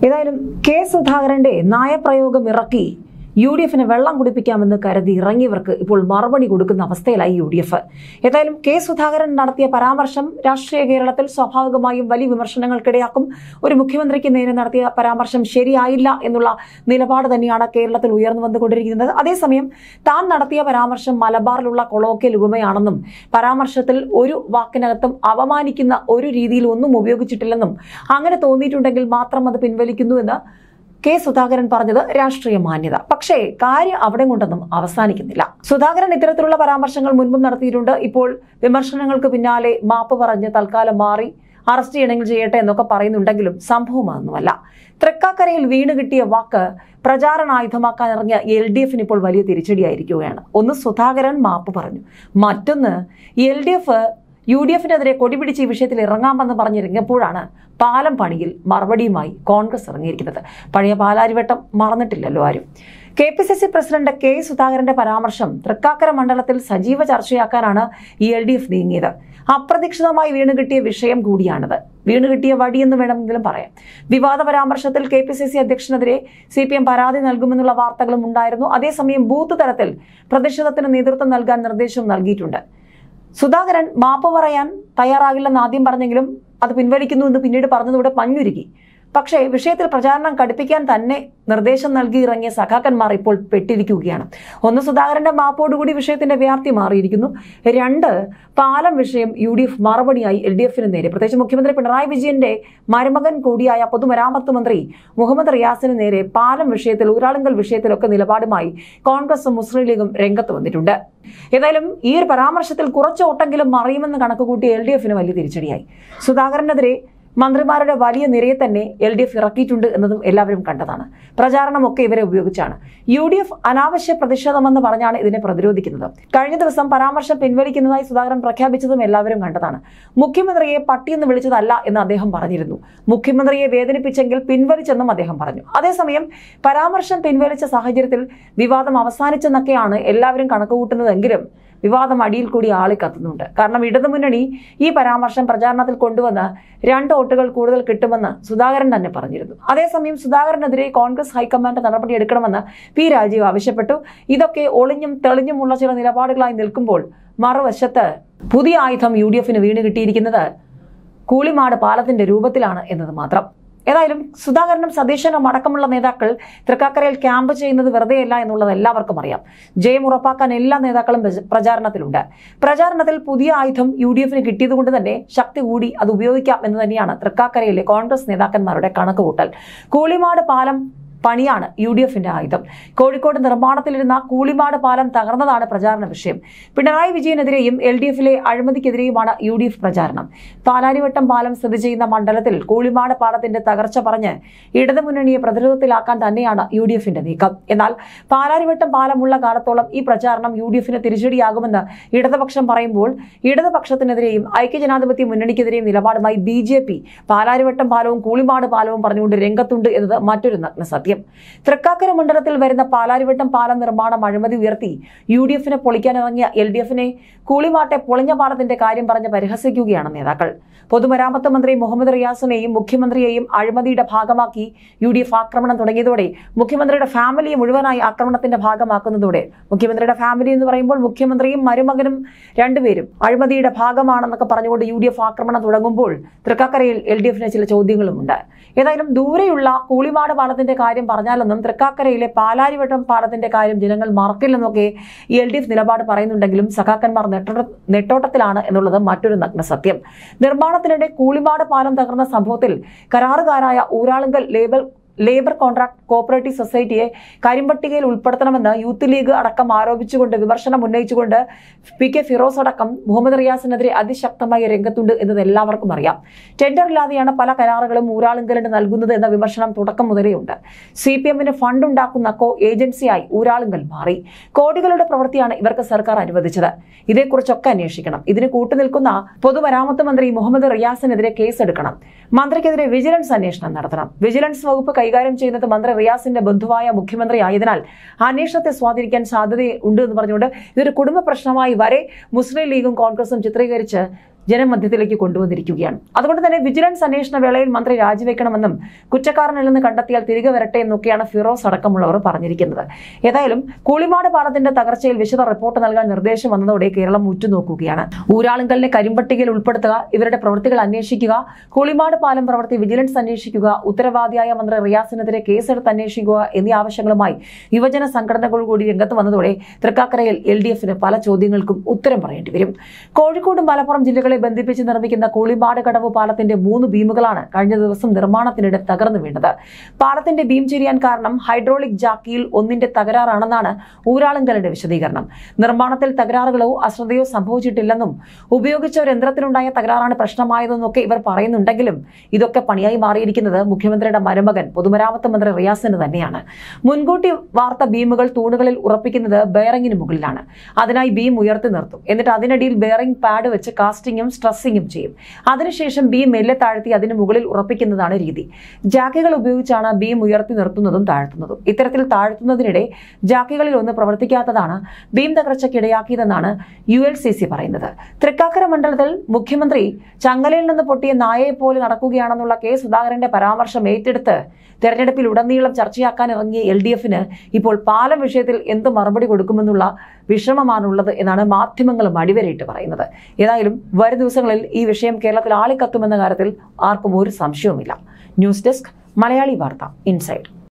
ഏതായാലും കെ സുധാകരന്റെ നയപ്രയോഗം ഇറക്കി UDF-നെ വെള്ളം കുടിപ്പിക്കാമെന്ന് കരുതി ഇറങ്ങിയവർക്ക് ഇപ്പോൾ മറുപടി കൊടുക്കുന്ന അവസ്ഥയിലായി UDF. ഏതായാലും കെ സുധാകരൻ നടത്തിയ പരാമർശം രാഷ്ട്രീയ കേരളത്തിൽ സ്വാഭാവികമായും വലിയ വിമർശനങ്ങൾക്കിടയാക്കും. ഒരു മുഖ്യമന്ത്രിക്ക് നേരെ നടത്തിയ പരാമർശം ശരിയായില്ല എന്നുള്ള നിലപാട് തന്നെയാണ് കേരളത്തിൽ ഉയർന്നു വന്നുകൊണ്ടിരിക്കുന്നത്. അതേസമയം താൻ നടത്തിയ പരാമർശം മലബാറിലുള്ള കൊളോക്കിയൽ ഉപമയാണെന്നും പരാമർശത്തിൽ ഒരു വാക്കിനകത്തും അപമാനിക്കുന്ന ഒരു രീതിയിൽ ഒന്നും ഉപയോഗിച്ചിട്ടില്ലെന്നും അങ്ങനെ തോന്നിയിട്ടുണ്ടെങ്കിൽ മാത്രം അത് പിൻവലിക്കുന്നുവെന്ന് കെ സുധാകരൻ പറഞ്ഞത് രാഷ്ട്രീയ മാന്യത. പക്ഷേ കാര്യം അവിടെ കൊണ്ടൊന്നും അവസാനിക്കുന്നില്ല. സുധാകരൻ ഇത്തരത്തിലുള്ള പരാമർശങ്ങൾ മുൻപും നടത്തിയിട്ടുണ്ട്. ഇപ്പോൾ വിമർശനങ്ങൾക്ക് പിന്നാലെ മാപ്പ് പറഞ്ഞ് തൽക്കാലം മാറി അറസ്റ്റ് ചെയ്യണമെങ്കിൽ ചെയ്യട്ടെ എന്നൊക്കെ പറയുന്നുണ്ടെങ്കിലും സംഭവം അതൊന്നുമല്ല. തൃക്കാക്കരയിൽ വീണ് കിട്ടിയ വാക്ക് പ്രചാരണായുധമാക്കാൻ ഇറങ്ങിയ LDF-ന് ഇപ്പോൾ വലിയ തിരിച്ചടിയായിരിക്കുകയാണ്. ഒന്ന്, സുധാകരൻ മാപ്പ് പറഞ്ഞു. മറ്റൊന്ന്, LDF UDF-നെതിരെ കൊടിപിടിച്ച് ഈ വിഷയത്തിൽ ഇറങ്ങാമെന്ന് പറഞ്ഞിറങ്ങിയപ്പോഴാണ് പാലം പണിയിൽ മറുപടിയുമായി കോൺഗ്രസ് ഇറങ്ങിയിരിക്കുന്നത്. പഴയ പാലാരിവട്ടം മറന്നിട്ടില്ലല്ലോ ആരും. KPCC പ്രസിഡന്റ് കെ സുധാകരന്റെ പരാമർശം തൃക്കാക്കര മണ്ഡലത്തിൽ സജീവ ചർച്ചയാക്കാനാണ് LDF നീങ്ങിയത്. അപ്രതീക്ഷിതമായി വീണുകിട്ടിയ വിഷയം കൂടിയാണിത്. വീണുകിട്ടിയ വടിയെന്ന് വേണമെങ്കിലും പറയാം. വിവാദ പരാമർശത്തിൽ KPCC അധ്യക്ഷനെതിരെ CPM പരാതി നൽകുമെന്നുള്ള വാർത്തകളും ഉണ്ടായിരുന്നു. അതേസമയം ബൂത്ത് തലത്തിൽ പ്രതിഷേധത്തിന് നേതൃത്വം നൽകാൻ നിർദ്ദേശം നൽകിയിട്ടുണ്ട്. സുധാകരൻ മാപ്പ് പറയാൻ തയ്യാറാകില്ലെന്ന് ആദ്യം പറഞ്ഞെങ്കിലും അത് പിൻവലിക്കുന്നു എന്ന് പിന്നീട് പറഞ്ഞതോടെ പഞ്ഞുരുക്കി. പക്ഷേ വിഷയത്തിൽ പ്രചാരണം കടുപ്പിക്കാൻ തന്നെ നിർദ്ദേശം നൽകി ഇറങ്ങിയ സഖാക്കന്മാർ ഇപ്പോൾ പെട്ടിരിക്കുകയാണ്. ഒന്ന്, സുധാകരന്റെ മാപ്പോടുകൂടി വിഷയത്തിന്റെ വ്യാപ്തി മാറിയിരിക്കുന്നു. രണ്ട്, പാലം വിഷയം UDF മറുപടിയായി LDF-ന് നേരെ, പ്രത്യേകിച്ച് മുഖ്യമന്ത്രി പിണറായി വിജയന്റെ മരുമകൻ കൂടിയായ പൊതുമരാമത്ത് മന്ത്രി മുഹമ്മദ് റിയാസിന് നേരെ പാലം വിഷയത്തിൽ, ഊരാളുങ്കൽ വിഷയത്തിലൊക്കെ നിലപാടുമായി കോൺഗ്രസും മുസ്ലിം ലീഗും രംഗത്ത് വന്നിട്ടുണ്ട്. ഏതായാലും ഈ ഒരു പരാമർശത്തിൽ കുറച്ചോട്ടെങ്കിലും മറിയുമെന്ന് കണക്കുകൂട്ടി LDF-ന് വലിയ തിരിച്ചടിയായി. സുധാകരനെതിരെ മന്ത്രിമാരുടെ വലിയ നിരയെ തന്നെ LDF ഇറക്കിയിട്ടുണ്ട് എന്നതും എല്ലാവരും കണ്ടതാണ്. പ്രചാരണമൊക്കെ ഇവരെ ഉപയോഗിച്ചാണ്. UDF അനാവശ്യ പ്രതിഷേധമെന്ന് പറഞ്ഞാണ് ഇതിനെ പ്രതിരോധിക്കുന്നത്. കഴിഞ്ഞ ദിവസം പരാമർശം പിൻവലിക്കുന്നതായി സുധാകരൻ പ്രഖ്യാപിച്ചതും എല്ലാവരും കണ്ടതാണ്. മുഖ്യമന്ത്രിയെ പട്ടിയെന്ന് വിളിച്ചതല്ല എന്ന് അദ്ദേഹം പറഞ്ഞിരുന്നു. മുഖ്യമന്ത്രിയെ വേദനിപ്പിച്ചെങ്കിൽ പിൻവലിച്ചെന്നും അദ്ദേഹം പറഞ്ഞു. അതേസമയം പരാമർശം പിൻവലിച്ച സാഹചര്യത്തിൽ വിവാദം അവസാനിച്ചെന്നൊക്കെയാണ് എല്ലാവരും കണക്കുകൂട്ടുന്നതെങ്കിലും വിവാദം അടിയിൽ കൂടി ആളി കത്തുന്നുണ്ട്. കാരണം ഇടതുമുന്നണി ഈ പരാമർശം പ്രചാരണത്തിൽ കൊണ്ടുവന്ന് 2 വോട്ടുകൾ കൂടുതൽ കിട്ടുമെന്ന് സുധാകരൻ തന്നെ പറഞ്ഞിരുന്നു. അതേസമയം സുധാകരനെതിരെ കോൺഗ്രസ് ഹൈക്കമാൻഡ് നടപടിയെടുക്കണമെന്ന് P. രാജീവ് ആവശ്യപ്പെട്ടു. ഇതൊക്കെ ഒളിഞ്ഞും തെളിഞ്ഞുമുള്ള ചില നിലപാടുകളായി നിൽക്കുമ്പോൾ മറുവശത്ത് പുതിയ ആയുധം UDF-ന് വീണ് കിട്ടിയിരിക്കുന്നത് കൂളിമാട് പാലത്തിന്റെ രൂപത്തിലാണ് എന്നത് മാത്രം. ഏതായാലും സുധാകരനും സതീശനും അടക്കമുള്ള നേതാക്കൾ തൃക്കാക്കരയിൽ ക്യാമ്പ് ചെയ്യുന്നത് വെറുതെയല്ല എന്നുള്ളത് എല്ലാവർക്കും അറിയാം. ജയം ഉറപ്പാക്കാൻ എല്ലാ നേതാക്കളും പ്രചാരണത്തിലുണ്ട്. പ്രചാരണത്തിൽ പുതിയ ആയുധം UDF-ന് കിട്ടിയതുകൊണ്ട് തന്നെ ശക്തി കൂടി അത് ഉപയോഗിക്കാം എന്ന് തന്നെയാണ് തൃക്കാക്കരയിലെ കോൺഗ്രസ് നേതാക്കന്മാരുടെ കണക്കുകൂട്ടൽ. കൂളിമാട് പാലം പണിയാണ് UDF-ന്റെ ആയുധം. കോഴിക്കോട് നിർമ്മാണത്തിലിരുന്ന കൂളിമാട് പാലം തകർന്നതാണ് പ്രചാരണ വിഷയം. പിണറായി വിജയനെതിരെയും LDF-ലെ അഴിമതിക്കെതിരെയുമാണ് UDF പ്രചാരണം. പാലാരിവട്ടം പാലം സ്ഥിതി ചെയ്യുന്ന മണ്ഡലത്തിൽ കൂളിമാട് പാലത്തിന്റെ തകർച്ച പറഞ്ഞ് ഇടതുമുന്നണിയെ പ്രതിരോധത്തിലാക്കാൻ തന്നെയാണ് UDF-ന്റെ നീക്കം. എന്നാൽ പാലാരിവട്ടം പാലമുള്ള കാലത്തോളം ഈ പ്രചാരണം UDF-ന് തിരിച്ചടിയാകുമെന്ന് ഇടതുപക്ഷം പറയുമ്പോൾ ഇടതുപക്ഷത്തിനെതിരെയും ഐക്യജനാധിപത്യ മുന്നണിക്കെതിരെയും നിലപാടുമായി BJP പാലാരിവട്ടം പാലവും കൂളിമാട് പാലവും പറഞ്ഞുകൊണ്ട് രംഗത്തുണ്ട് എന്നത് മറ്റൊരു നഗ്ന സത്യം. തൃക്കാക്കര മണ്ഡലത്തിൽ വരുന്ന പാലാരിവട്ടം പാലം നിർമ്മാണം അഴിമതി ഉയർത്തി UDF-നെ പൊളിക്കാനിറങ്ങിയ LDF-നെ കൂളിമാട്ടെ പൊളിഞ്ഞ പാലത്തിന്റെ കാര്യം പറഞ്ഞ് പരിഹസിക്കുകയാണ് നേതാക്കൾ. പൊതുമരാമത്ത് മന്ത്രി മുഹമ്മദ് റിയാസിനെയും മുഖ്യമന്ത്രിയെയും അഴിമതിയുടെ ഭാഗമാക്കി UDF ആക്രമണം തുടങ്ങിയതോടെ മുഖ്യമന്ത്രിയുടെ ഫാമിലിയെ മുഴുവനായി ആക്രമണത്തിന്റെ ഭാഗമാക്കുന്നതോടെ, മുഖ്യമന്ത്രിയുടെ ഫാമിലി എന്ന് പറയുമ്പോൾ മുഖ്യമന്ത്രിയും മരുമകനും രണ്ടുപേരും അഴിമതിയുടെ ഭാഗമാണെന്നൊക്കെ പറഞ്ഞുകൊണ്ട് UDF ആക്രമണം തുടങ്ങുമ്പോൾ തൃക്കാക്കരയിൽ LDF-ന് ചില ചോദ്യങ്ങളുമുണ്ട്. ഏതായാലും ദൂരെയുള്ള കൂളിമാട് പാലത്തിന്റെ കാര്യം പറഞ്ഞാലൊന്നും തൃക്കാക്കരയിലെ പാലാരിവട്ടം പാലത്തിന്റെ കാര്യം ജനങ്ങൾ മറക്കില്ലെന്നൊക്കെ LDF നിലപാട് പറയുന്നുണ്ടെങ്കിലും സഖാക്കന്മാർ നെട്ടോട്ടത്തിലാണ് എന്നുള്ളത് മറ്റൊരു നഗ്ന സത്യം. നിർമ്മാണത്തിനിടെ കൂളിമാട് പാലം തകർന്ന സംഭവത്തിൽ കരാറുകാരായ ഊരാളുങ്കൽ ലേബർ കോൺട്രാക്ട് കോഓപ്പറേറ്റീവ് സൊസൈറ്റിയെ കരിമ്പട്ടികയിൽ ഉൾപ്പെടുത്തണമെന്ന് യൂത്ത് ലീഗ് അടക്കം ആരോപിച്ചുകൊണ്ട് വിമർശനം ഉന്നയിച്ചുകൊണ്ട് PK ഫിറോസ് അടക്കം മുഹമ്മദ് റിയാസിനെതിരെ അതിശക്തമായി രംഗത്തുണ്ട് എന്നത് എല്ലാവർക്കും അറിയാം. ടെൻഡറില്ലാതെയാണ് പല കരാറുകളും ഊരാളുങ്കലിന് നൽകുന്നത് എന്ന വിമർശനം തുടക്കം മുതലേ ഉണ്ട്. CPM-ന് ഫണ്ട് ഉണ്ടാക്കുന്ന ഏജൻസിയായി ഊരാളുങ്കൽ മാറി. കോടികളുടെ പ്രവൃത്തിയാണ് ഇവർക്ക് സർക്കാർ അനുവദിച്ചത്. ഇതേക്കുറിച്ചൊക്കെ അന്വേഷിക്കണം. ഇതിന് കൂട്ടുനിൽക്കുന്ന പൊതുമരാമത്ത് മന്ത്രി മുഹമ്മദ് റിയാസിനെതിരെ കേസെടുക്കണം. മന്ത്രിക്കെതിരെ വിജിലൻസ് അന്വേഷണം നടത്തണം. വിജിലൻസ് വകുപ്പ് കൈകാര്യം ചെയ്യുന്നത് മന്ത്രി റിയാസിന്റെ ബന്ധുവായ മുഖ്യമന്ത്രി ആയതിനാൽ അന്വേഷണത്തെ സ്വാധീനിക്കാൻ സാധ്യതയുണ്ട് എന്ന് പറഞ്ഞുകൊണ്ട് ഇതൊരു കുടുംബ പ്രശ്നമായി വരെ മുസ്ലിം ലീഗും കോൺഗ്രസും ചിത്രീകരിച്ച് ജനമധ്യത്തിലേക്ക് കൊണ്ടുവന്നിരിക്കുകയാണ്. അതുകൊണ്ട് തന്നെ വിജിലൻസ് അന്വേഷണ വേളയിൽ മന്ത്രി രാജിവെക്കണമെന്നും കുറ്റക്കാരനല്ലെന്ന് കണ്ടെത്തിയാൽ തിരികെ വരട്ടെ എന്നൊക്കെയാണ് ഫിറോസ് അടക്കമുള്ളവർ പറഞ്ഞിരിക്കുന്നത്. ഏതായാലും കൂളിമാട് പാലത്തിന്റെ തകർച്ചയിൽ വിശദ റിപ്പോർട്ട് നൽകാൻ നിർദ്ദേശം വന്നതോടെ കേരളം ഉറ്റുനോക്കുകയാണ്. ഊരാളുങ്കലിനെ കരിമ്പട്ടികയിൽ ഉൾപ്പെടുത്തുക, ഇവരുടെ പ്രവൃത്തികൾ അന്വേഷിക്കുക, കൂളിമാട് പാലം പ്രവൃത്തി വിജിലൻസ് അന്വേഷിക്കുക, ഉത്തരവാദിയായ മന്ത്രി റിയാസിനെതിരെ കേസെടുത്ത് അന്വേഷിക്കുക എന്നീ ആവശ്യങ്ങളുമായി യുവജന സംഘടനകൾ കൂടി രംഗത്ത് വന്നതോടെ തൃക്കാക്കരയിൽ LDFന് പല ചോദ്യങ്ങൾക്കും ഉത്തരം പറയേണ്ടി വരും. കോഴിക്കോട് മലപ്പുറം ജില്ലകളെ ബന്ധിപ്പിച്ച് നിർമ്മിക്കുന്ന കൂളിമാട് കടവ് പാലത്തിന്റെ 3 ബീമുകളാണ് കഴിഞ്ഞ ദിവസം നിർമ്മാണത്തിനിടെ തകർന്നു വീണത്. പാലത്തിന്റെ ബീം ചെരിയാൻ കാരണം ഹൈഡ്രോളിക് ജാക്കിയിൽ ഒന്നിന്റെ തകരാറാണെന്നാണ് ഊരാളുങ്കലിന്റെ വിശദീകരണം. നിർമ്മാണത്തിൽ തകരാറുകളോ അശ്രദ്ധയോ സംഭവിച്ചിട്ടില്ലെന്നും ഉപയോഗിച്ച ഒരു യന്ത്രത്തിനുണ്ടായ തകരാറാണ് പ്രശ്നമായതെന്നൊക്കെ ഇവർ പറയുന്നുണ്ടെങ്കിലും ഇതൊക്കെ പണിയായി മാറിയിരിക്കുന്നത് മുഖ്യമന്ത്രിയുടെ മരുമകൻ പൊതുമരാമത്ത് മന്ത്രി റിയാസിന് തന്നെയാണ്. മുൻകൂട്ടി വാർത്ത ബീമുകൾ തൂണുകളിൽ ഉറപ്പിക്കുന്നത് ബെയറിംഗിന് മുകളിലാണ്. അതിനായി ബീം ഉയർത്തി നിർത്തും. എന്നിട്ട് അതിനിടയിൽ ബെയറിംഗ് പാഡ് വെച്ച് കാസ്റ്റിംഗും സ്ട്രെസ്സിങ്ങും ചെയ്യും. അതിനുശേഷം ബീം മെല്ലെ താഴ്ത്തി അതിന് മുകളിൽ ഉറപ്പിക്കുന്നതാണ് രീതി. ജാക്കുകൾ ഉപയോഗിച്ചാണ് ബീം ഉയർത്തി നിർത്തുന്നതും താഴ്ത്തുന്നതും. ഇത്തരത്തിൽ താഴ്ത്തുന്നതിനിടെ ജാക്കുകളിൽ ഒന്ന് പ്രവർത്തിക്കാത്തതാണ് ബീം തകർച്ചയ്ക്കിടയാക്കിയതെന്നാണ് ULCC പറയുന്നത്. തൃക്കാക്കര മണ്ഡലത്തിൽ മുഖ്യമന്ത്രി ചങ്ങലയിൽ നിന്ന് പൊട്ടിയ നായയെപ്പോലെ നടക്കുകയാണെന്നുള്ള കെ സുധാകരന്റെ പരാമർശം ഏറ്റെടുത്ത് തെരഞ്ഞെടുപ്പിൽ ഉടനീളം ചർച്ചയാക്കാൻ ഇറങ്ങിയ LDFന് ഇപ്പോൾ പാലം വിഷയത്തിൽ എന്ത് മറുപടി കൊടുക്കുമെന്നുള്ള വിഷമമാണുള്ളത് എന്നാണ് മാധ്യമങ്ങളും അടിവരയിട്ട് പറയുന്നത്. ഏതായാലും വരും ദിവസങ്ങളിൽ ഈ വിഷയം കേരളത്തിൽ ആളിക്കത്തുമെന്ന കാര്യത്തിൽ ആർക്കും ഒരു സംശയവുമില്ല. ന്യൂസ് ഡെസ്ക്, മലയാളി വാർത്ത, ഇൻസൈഡ്.